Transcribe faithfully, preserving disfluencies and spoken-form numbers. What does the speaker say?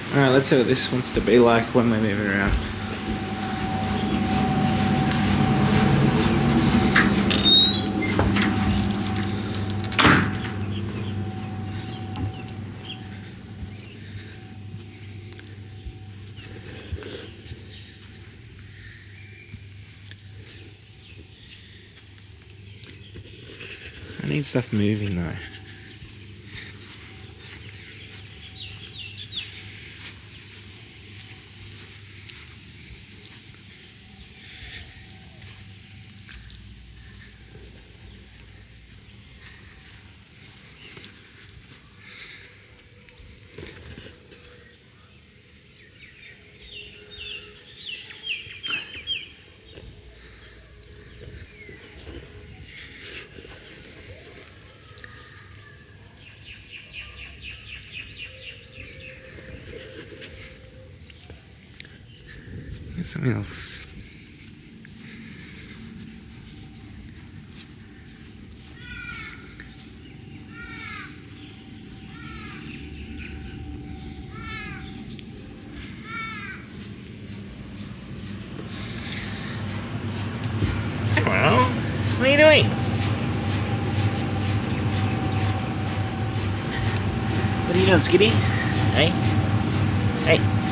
Alright, let's see what this wants to be like when we're moving around. I need stuff moving though. Get something else. Hello. What are you doing? What are you doing, Skitty? Hey? Hey.